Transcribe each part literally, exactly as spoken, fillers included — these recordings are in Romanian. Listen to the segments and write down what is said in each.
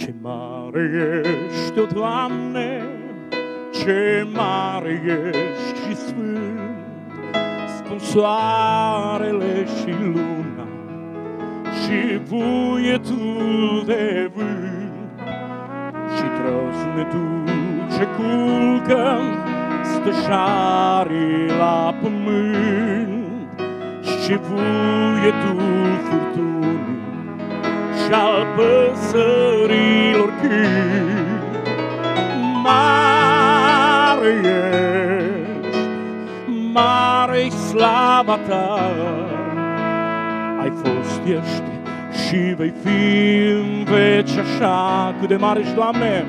Ce mare ești, o Doamne, ce mare ești și sfânt, spun soarele și luna și vuietul de vânt și trăsnetul ce culcă stășarii la pământ și vuietul furtunii și-al păsărilor cânt. Mare ești, mare-i slava ta, ai fost, ești și vei fi în veci așa. Cât de mare ești, Doamne,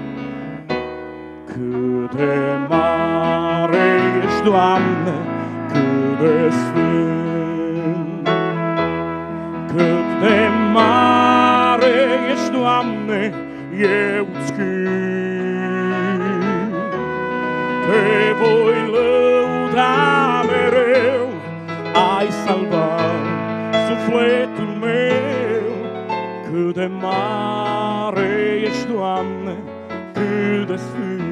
cât de mare ești, Doamne, cât de sfânt, cât de mare ești, Doamne, eu-ți cânt. Te voi lăuda mereu, ai salvat sufletul meu. Cât de mare ești, Doamne, cât de sfânt.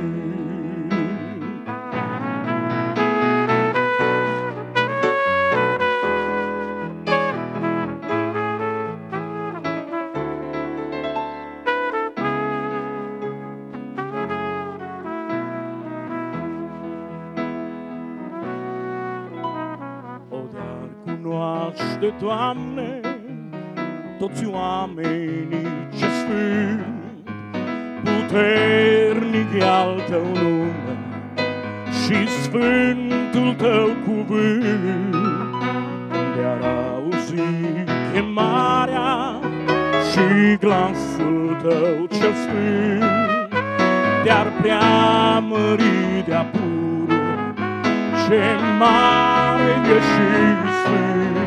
Cunoaște, Doamne, toți oamenii ce sfânt, puternic e al Tău nume și sfântul Tău cuvânt. De-ar auzi chemarea și glasul Tău cel sfânt, te-ar preamări de-a pururi, ce mare e și sfânt.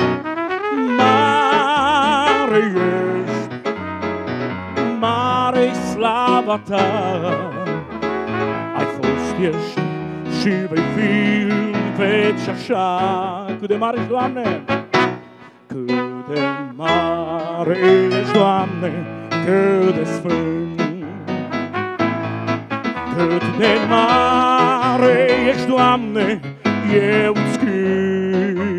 Mare ești, mare-i slava ta, ai fost, ești și vei fi în veci așa. Cât de mare ești, Doamne, cât de mare ești, Doamne, cât de sfânt, cât de mare ești, Doamne, eu-ți cânt.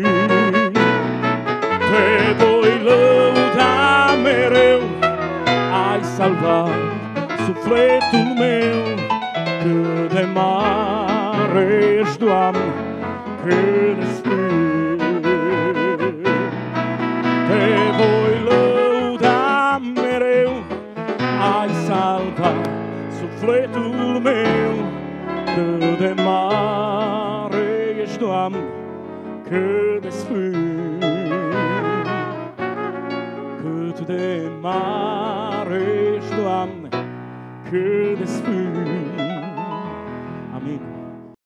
Te voi lăuda mereu, ai salvat sufletul meu. Cât de mare ești, Doamne, cât de sfânt. Te voi lăuda mereu, ai salvat sufletul meu. Cât de mare ești, Doamne, cât de sfânt. Cât de mare ești, Doamne, cât de sfânt.